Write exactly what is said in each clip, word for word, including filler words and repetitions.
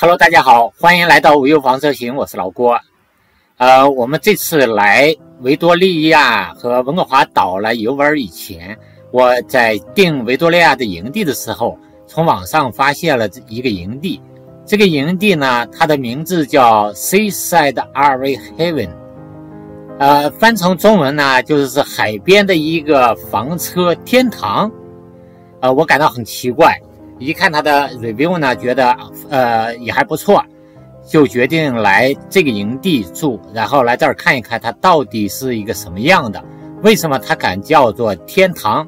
Hello， 大家好，欢迎来到无忧房车行，我是老郭。呃，我们这次来维多利亚和温哥华岛来游玩以前，我在订维多利亚的营地的时候，从网上发现了一个营地。这个营地呢，它的名字叫 Seaside R V Haven， 呃，翻成中文呢，就是海边的一个房车天堂。呃，我感到很奇怪。一看他的 review 呢，觉得呃也还不错，就决定来这个营地住，然后来这儿看一看它到底是一个什么样的，为什么它敢叫做天堂。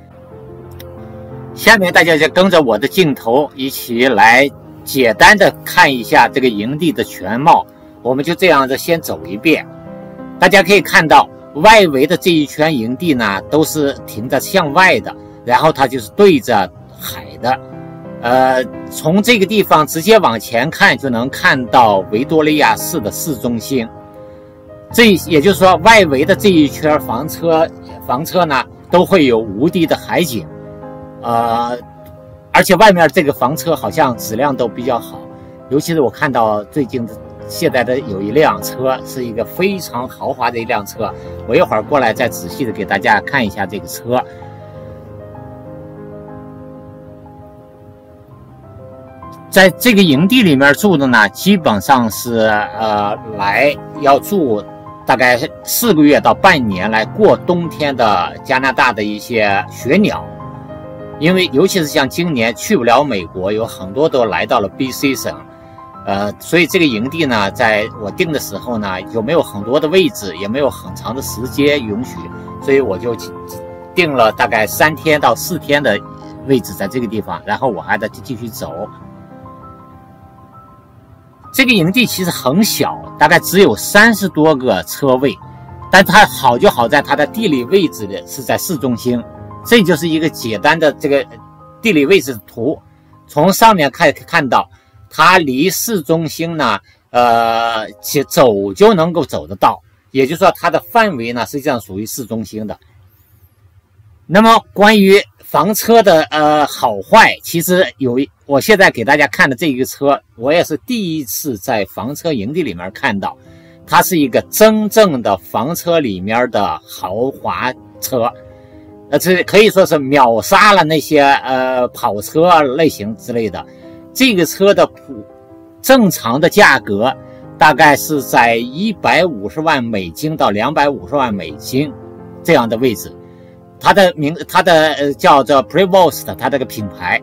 下面大家就跟着我的镜头一起来简单的看一下这个营地的全貌。我们就这样子先走一遍。大家可以看到外围的这一圈营地呢，都是停着向外的，然后它就是对着海的。呃，从这个地方直接往前看，就能看到维多利亚市的市中心。这也就是说，外围的这一圈房车，房车呢都会有无敌的海景。呃，而且外面这个房车好像质量都比较好，尤其是我看到最近的现在的有一辆车是一个非常豪华的一辆车，我一会儿过来再仔细的给大家看一下这个车。在这个营地里面住的呢，基本上是呃来要住大概四个月到半年来过冬天的加拿大的一些雪鸟，因为尤其是像今年去不了美国，有很多都来到了 B C 省，呃，所以这个营地呢，在我订的时候呢，有没有很多的位置，也没有很长的时间允许，所以我就订了大概三天到四天的位置在这个地方，然后我还得继续走。这个营地其实很小，大概只有三十多个车位，但它好就好在它的地理位置的是在市中心。这就是一个简单的这个地理位置图，从上面看看到它离市中心呢，呃，走就能够走得到，也就是说它的范围呢实际上属于市中心的。那么关于房车的呃好坏，其实有一，我现在给大家看的这个车，我也是第一次在房车营地里面看到，它是一个真正的房车里面的豪华车，呃，这可以说是秒杀了那些呃跑车类型之类的。这个车的普正常的价格大概是在一百五十万美金到两百五十万美金这样的位置。它的名，它的呃叫做 Prevost， 它这个品牌，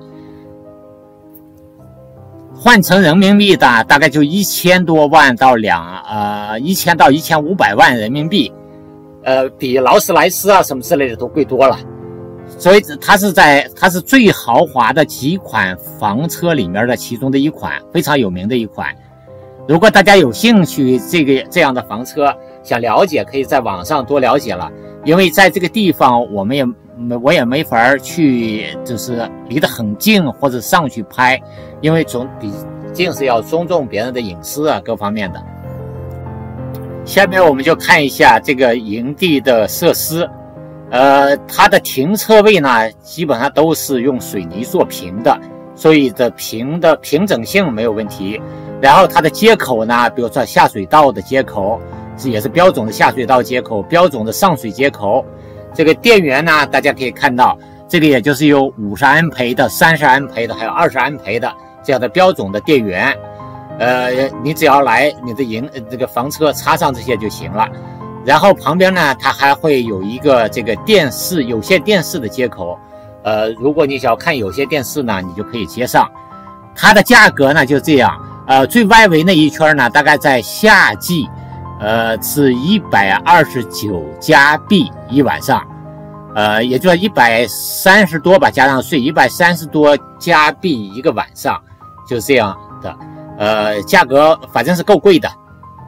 换成人民币的大概就一千多万到两呃一千到一千五百万人民币，呃，比劳斯莱斯啊什么之类的都贵多了。所以它是在它是最豪华的几款房车里面的其中的一款，非常有名的一款。如果大家有兴趣这个这样的房车想了解，可以在网上多了解了。因为在这个地方我们也我也没法去就是离得很近或者上去拍，因为总毕竟是要尊重别人的隐私啊各方面的。下面我们就看一下这个营地的设施。呃，它的停车位呢基本上都是用水泥做平的，所以的平的平整性没有问题。然后它的接口呢，比如说下水道的接口这也是标准的下水道接口，标准的上水接口。这个电源呢，大家可以看到，这个也就是有五十安培的、三十安培的，还有二十安培的这样的标准的电源。呃，你只要来你的营这个房车插上这些就行了。然后旁边呢，它还会有一个这个电视有线电视的接口。呃，如果你想要看有线电视呢，你就可以接上。它的价格呢就这样，呃，最外围那一圈呢，大概在夏季。呃，是一百二十九加币一晚上，呃，也就是一百三十多吧，加上税，一百三十多加币一个晚上，就是这样的。呃，价格反正是够贵的，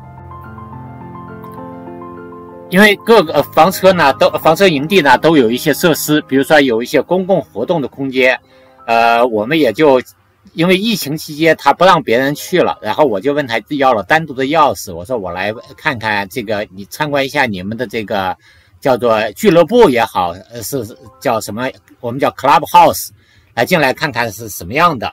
因为各个房车呢，都房车营地呢都有一些设施，比如说有一些公共活动的空间，呃，我们也就。因为疫情期间他不让别人去了，然后我就问他要了单独的钥匙，我说我来看看这个，你参观一下你们的这个叫做俱乐部也好，是叫什么，我们叫 club house， 来进来看看是什么样的。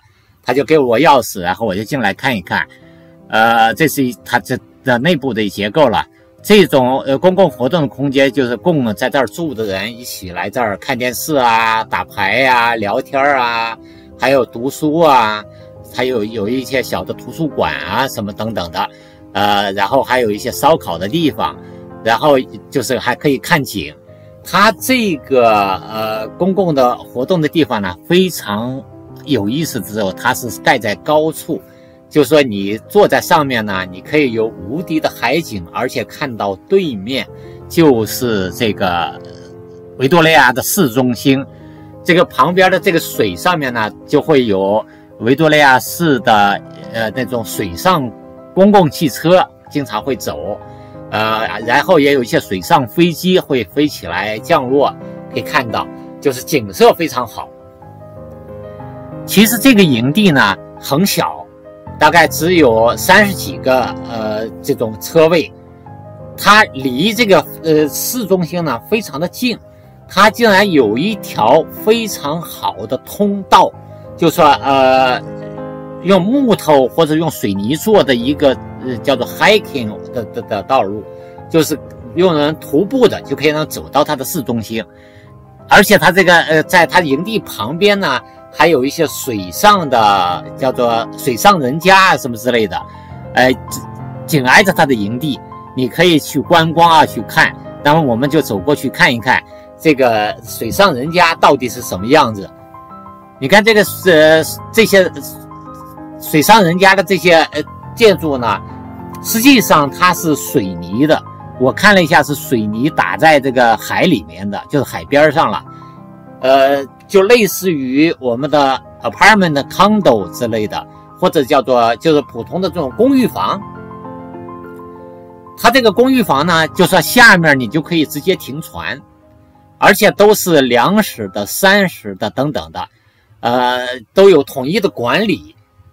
他就给我钥匙，然后我就进来看一看。呃，这是它这的内部的结构了。这种呃公共活动的空间，就是供在这儿住的人一起来这儿看电视啊、打牌啊、聊天啊，还有读书啊，还有有一些小的图书馆啊什么等等的。呃，然后还有一些烧烤的地方，然后就是还可以看景。它这个呃公共的活动的地方呢，非常有意思。之后它是盖在高处，就是说你坐在上面呢，你可以有无敌的海景，而且看到对面就是这个维多利亚的市中心。这个旁边的这个水上面呢，就会有维多利亚市的呃那种水上公共汽车经常会走。呃，然后也有一些水上飞机会飞起来降落，可以看到，就是景色非常好。其实这个营地呢很小，大概只有三十几个呃这种车位，它离这个呃市中心呢非常的近，它竟然有一条非常好的通道，就说呃用木头或者用水泥做的一个呃叫做 hiking 的的的道路，就是用人徒步的就可以能走到它的市中心。而且它这个呃在它营地旁边呢，还有一些水上的叫做水上人家什么之类的，呃紧挨着它的营地，你可以去观光啊去看。那么我们就走过去看一看这个水上人家到底是什么样子。你看这个呃这些水上人家的这些呃建筑呢，实际上它是水泥的，我看了一下是水泥打在这个海里面的，就是海边上了，呃，就类似于我们的 apartment condo 之类的，或者叫做就是普通的这种公寓房。它这个公寓房呢，就说下面你就可以直接停船，而且都是两室的、三室的等等的，呃，都有统一的管理。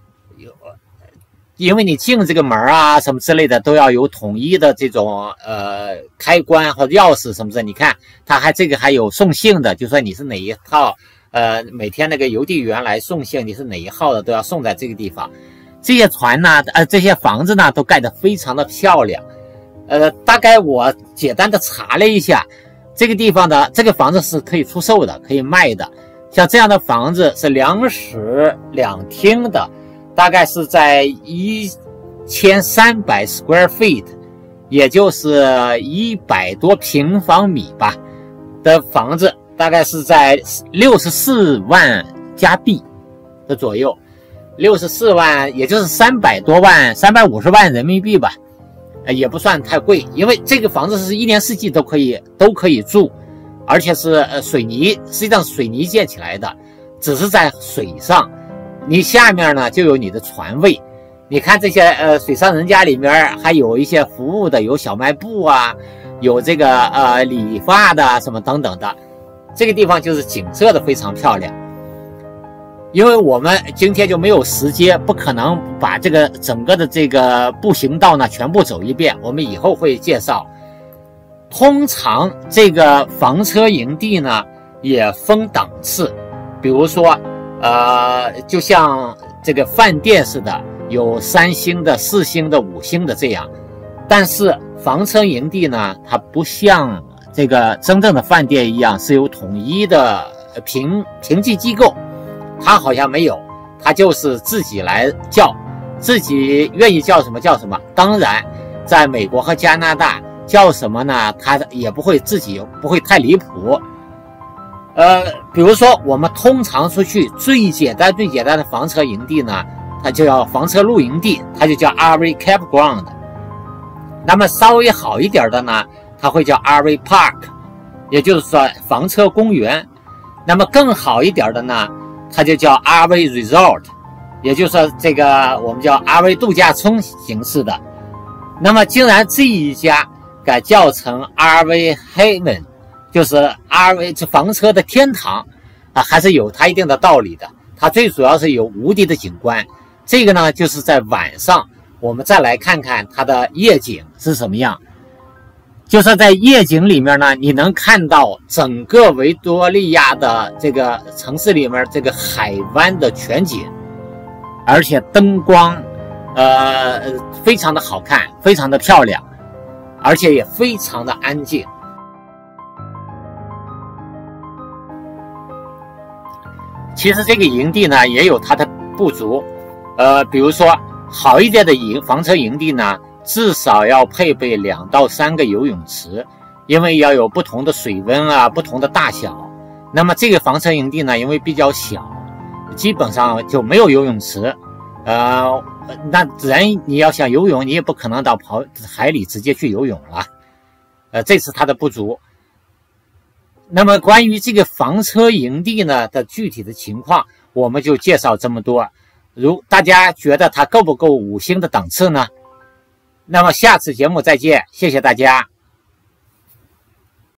因为你进这个门啊什么之类的都要有统一的这种呃开关和钥匙什么的。你看它还这个还有送信的，就说你是哪一号，呃每天那个邮递员来送信，你是哪一号的都要送在这个地方。这些船呢呃这些房子呢都盖得非常的漂亮。呃大概我简单的查了一下，这个地方的这个房子是可以出售的，可以卖的。像这样的房子是两室两厅的，大概是在一千三百 square feet， 也就是一百多平方米吧的房子，大概是在六十四万加币的左右，六十四万也就是三百多万三百五十万人民币吧，也不算太贵。因为这个房子是一年四季都可以都可以住，而且是呃水泥，实际上水泥建起来的，只是在水上。你下面呢就有你的船位，你看这些呃水上人家里面还有一些服务的，有小卖部啊，有这个呃理发的什么等等的。这个地方就是景色的非常漂亮。因为我们今天就没有时间，不可能把这个整个的这个步行道呢全部走一遍，我们以后会介绍。通常这个房车营地呢也分档次，比如说呃，就像这个饭店似的，有三星的、四星的、五星的这样。但是房车营地呢，它不像这个真正的饭店一样是有统一的评评级机构，它好像没有，它就是自己来叫，自己愿意叫什么叫什么。当然，在美国和加拿大叫什么呢？它也不会自己不会太离谱。呃，比如说我们通常出去最简单最简单的房车营地呢，它就叫房车露营地，它就叫 R V Campground。那么稍微好一点的呢，它会叫 R V Park， 也就是说房车公园。那么更好一点的呢，它就叫 R V Resort， 也就是说这个我们叫 R V 度假村形式的。那么竟然这一家改叫成 R V Heaven，就是 R V 这房车的天堂啊，还是有它一定的道理的。它最主要是有无敌的景观。这个呢，就是在晚上，我们再来看看它的夜景是什么样。就是在夜景里面呢，你能看到整个维多利亚的这个城市里面这个海湾的全景。 而且灯光，呃，非常的好看，非常的漂亮，而且也非常的安静。其实这个营地呢，也有它的不足，呃，比如说好一点的营房车营地呢，至少要配备两到三个游泳池，因为要有不同的水温啊，不同的大小。那么这个房车营地呢，因为比较小，基本上就没有游泳池，呃，那人你要想游泳，你也不可能到跑海里直接去游泳了，呃，这是它的不足。那么关于这个房车营地呢的具体的情况，我们就介绍这么多。如大家觉得它够不够五星的档次呢？那么下次节目再见，谢谢大家。